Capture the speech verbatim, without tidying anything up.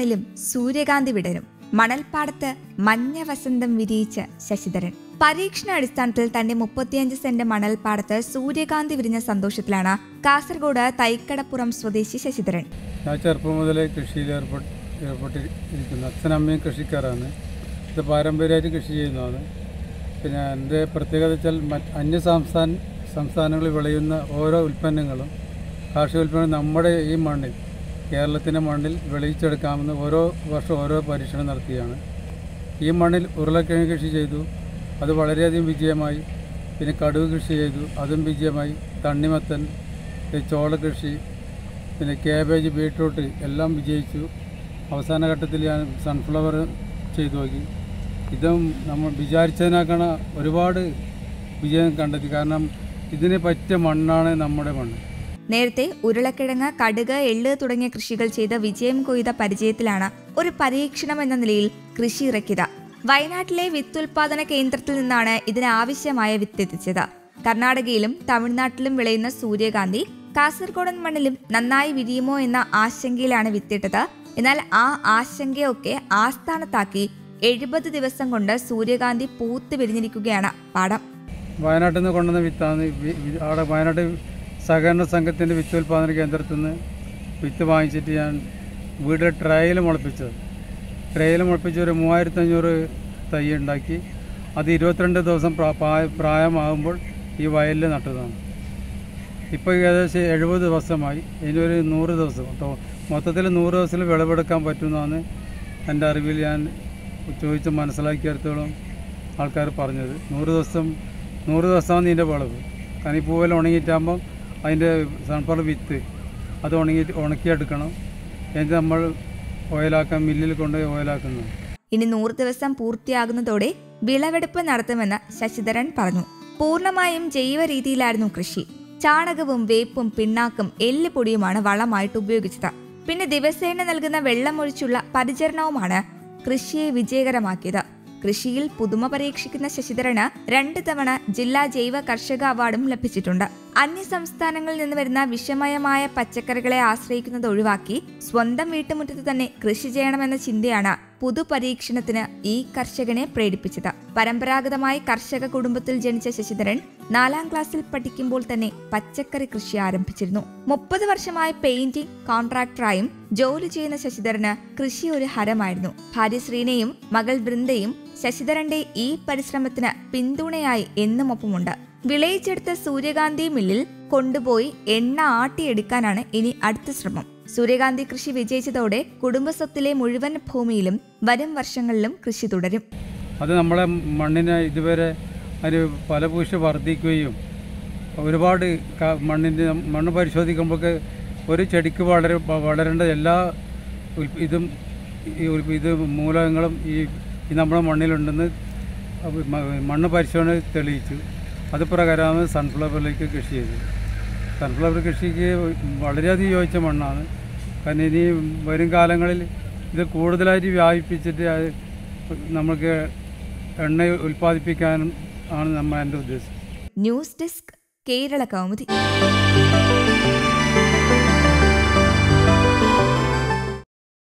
മണ്ണിലും സൂര്യകാന്തി വിടരും. മണൽപ്പാടത്ത് മഞ്ഞ വസന്തം വിരിയിച്ച ശശിധരൻ. പരീക്ഷണാടിസ്ഥാനത്തിൽ തന്റെ മുപ്പത്തിയഞ്ച് സെന്റ് മണൽപ്പാടത്ത് സൂര്യകാന്തി വിരിഞ്ഞ സന്തോഷത്തിലാണ് കാസർഗോഡ് തൈക്കടപ്പുറം സ്വദേശി ശശിധരൻ. ഞാൻ ചെറുപ്പം മുതലേ കൃഷിയിൽ ഏർപ്പെട്ടിരിക്കുന്നു. അച്ഛനമ്മയും കൃഷിക്കാരാണ്. ഇത് പാരമ്പര്യമായിട്ട് കൃഷി ചെയ്യുന്നതാണ്. പിന്നെ എൻ്റെ പ്രത്യേകത വെച്ചാൽ മറ്റ് അന്യ സംസ്ഥാന സംസ്ഥാനങ്ങളിൽ വിളയുന്ന ഓരോ ഉൽപ്പന്നങ്ങളും കാർഷിക ഉൽപ്പന്നം നമ്മുടെ ഈ മണ്ണിൽ കേരളത്തിൻ്റെ മണ്ണിൽ വിളയിച്ചെടുക്കാമെന്ന് ഓരോ വർഷം ഓരോ പരീക്ഷണം നടത്തിയാണ്. ഈ മണ്ണിൽ ഉരുളക്കിഴങ്ങ് കൃഷി ചെയ്തു, അത് വളരെയധികം വിജയമായി. പിന്നെ കടുക് കൃഷി ചെയ്തു, അതും വിജയമായി. തണ്ണിമത്തൻ, ചോള കൃഷി, പിന്നെ കാബേജ്, ബീട്രൂട്ട് എല്ലാം വിജയിച്ചു. അവസാന ഘട്ടത്തിൽ ഞാൻ സൺഫ്ലവർ ചെയ്തു നോക്കി. ഇതും നമ്മൾ വിചാരിച്ചതിനേക്കാൾ ഒരുപാട് വിജയം കണ്ടെത്തി. കാരണം ഇതിന് പറ്റിയ മണ്ണാണ് നമ്മുടെ മണ്ണ്. നേരത്തെ ഉരുളക്കിഴങ്ങ്, കടുക്, എള്ള് തുടങ്ങിയ കൃഷികൾ ചെയ്ത് വിജയം കൊയ്ത പരിചയത്തിലാണ് ഒരു പരീക്ഷണം എന്ന നിലയിൽ കൃഷി ഇറക്കിയത്. വയനാട്ടിലെ വിത്തുൽപാദന കേന്ദ്രത്തിൽ നിന്നാണ് ഇതിനാവശ്യമായ വിത്തെത്തിച്ചത്. കർണാടകയിലും തമിഴ്നാട്ടിലും വിളയുന്ന സൂര്യകാന്തി കാസർഗോഡൻ മണ്ണിലും നന്നായി വിരിയുമോ എന്ന ആശങ്കയിലാണ് വിത്തിട്ടത്. എന്നാൽ ആ ആശങ്കയൊക്കെ ആസ്ഥാനത്താക്കി എഴുപത് ദിവസം കൊണ്ട് സൂര്യകാന്തി പൂത്ത് വിരിഞ്ഞിരിക്കുകയാണ് പാടം. വയനാട്ടിൽ നിന്ന് കൊണ്ടുവന്ന വിത്താണ്. അവിടെ വയനാട് സഹകരണ സംഘത്തിൻ്റെ വിത്തുൽപാദന കേന്ദ്രത്തിൽ നിന്ന് വിത്ത് വാങ്ങിച്ചിട്ട് ഞാൻ വീട്ടിൽ ട്രയൽ മുളപ്പിച്ചത്. ട്രയൽ മുളപ്പിച്ച് ഒരു മൂവായിരത്തി അഞ്ഞൂറ് തൈ ഉണ്ടാക്കി. അത് ഇരുപത്തിരണ്ട് ദിവസം പ്രായമാകുമ്പോൾ ഈ വയലിൽ നട്ടതാണ്. ഇപ്പോൾ ഏകദേശം എഴുപത് ദിവസമായി. ഇനി ഒരു നൂറ് ദിവസം മൊത്തത്തിൽ നൂറ് ദിവസത്തിൽ വിളവെടുക്കാൻ പറ്റുമെന്നാണ് എൻ്റെ അറിവിൽ ഞാൻ ചോദിച്ച് മനസ്സിലാക്കിയെടുത്തോളം ആൾക്കാർ പറഞ്ഞത്. നൂറ് ദിവസം നൂറ് ദിവസമാണ് ഇതിൻ്റെ വിളവ്. കാരണം ഈ പൂവെല്ലാം ഉണങ്ങിയിട്ടാകുമ്പോൾ അതിൻ്റെ സൺഫ്ലവർ വിത്ത് അത് ഉണങ്ങി ഉണക്കിയെടുക്കണം. എന്നിട്ട് നമ്മൾ ഓയിലാക്കാൻ മില്ലിൽ കൊണ്ടുപോയി ഓയിലാക്കുന്നത്. ഇനി നൂറ് ദിവസം പൂർത്തിയാകുന്നതോടെ വിളവെടുപ്പ് നടത്തുമെന്ന് ശശിധരൻ പറഞ്ഞു. പൂർണ്ണമായും ജൈവ രീതിയിലായിരുന്നു കൃഷി. ചാണകവും വേപ്പും പിണ്ണാക്കും എല്ലുപൊടിയുമാണ് വളമായിട്ട് ഉപയോഗിച്ചത്. പിന്നെ ദിവസേന നൽകുന്ന വെള്ളമൊഴിച്ചുള്ള പരിചരണവുമാണ് കൃഷിയെ വിജയകരമാക്കിയത്. കൃഷിയിൽ പുതുമ പരീക്ഷിക്കുന്ന ശശിധരന് രണ്ട് തവണ ജില്ലാ ജൈവ കർഷക അവാർഡും ലഭിച്ചിട്ടുണ്ട്. അന്യ സംസ്ഥാനങ്ങളിൽ നിന്ന് വരുന്ന വിഷമയമായ പച്ചക്കറികളെ ആശ്രയിക്കുന്നത് ഒഴിവാക്കി സ്വന്തം വീട്ടുമുറ്റത്ത് തന്നെ കൃഷി ചെയ്യണമെന്ന ചിന്തയാണ് പുതുപരീക്ഷണത്തിന് ഈ കർഷകനെ പ്രേരിപ്പിച്ചത്. പരമ്പരാഗതമായി കർഷക കുടുംബത്തിൽ ജനിച്ച ശശിധരൻ നാലാം ക്ലാസ്സിൽ പഠിക്കുമ്പോൾ തന്നെ പച്ചക്കറി കൃഷി ആരംഭിച്ചിരുന്നു. മുപ്പത് വർഷമായി പെയിന്റിംഗ് കോൺട്രാക്ടറായും ജോലി ചെയ്യുന്ന ശശിധരന് കൃഷി ഒരു ഹരമായിരുന്നു. ഭാര്യ ശ്രീനയും മകൾ ബൃന്ദയും ശശിധരന്റെ ഈ പരിശ്രമത്തിന് പിന്തുണയായി എന്നും ഒപ്പമുണ്ട്. വിളയിച്ചെടുത്ത സൂര്യകാന്തി മില്ലിൽ കൊണ്ടുപോയി എണ്ണ ആട്ടിയെടുക്കാനാണ് ഇനി അടുത്ത ശ്രമം. സൂര്യകാന്തി കൃഷി വിജയിച്ചതോടെ കുടുംബസ്വത്തിലെ മുഴുവൻ ഭൂമിയിലും വരും വർഷങ്ങളിലും കൃഷി തുടരും. അത് നമ്മളെ മണ്ണിനെ ഇതുവരെ ഒരു ഫലപുഷ്ടി വർദ്ധിക്കുകയും ഒരുപാട് മണ്ണിൻ്റെ മണ്ണ് പരിശോധിക്കുമ്പോൾ ഒരു ചെടിക്ക് വളര വളരേണ്ട എല്ലാ ഇതും ഇത് മൂലകങ്ങളും ഈ നമ്മുടെ മണ്ണിലുണ്ടെന്ന് മണ്ണ് പരിശോധന തെളിയിച്ചു. അത് പ്രകാരമാണ് സൺഫ്ലവറിലേക്ക് കൃഷി ചെയ്തത്. സൺഫ്ലവർ കൃഷിക്ക് വളരെയധികം യോജിച്ച മണ്ണാണ്. കാരണം ഇനി വരും കാലങ്ങളിൽ ഇത് കൂടുതലായിട്ട് വ്യാപിപ്പിച്ചിട്ട് നമുക്ക് എണ്ണ ഉൽപ്പാദിപ്പിക്കാനും ആണ് നമ്മൾ എൻ്റെ ഉദ്ദേശം. News desk, Kerala Kaumudi.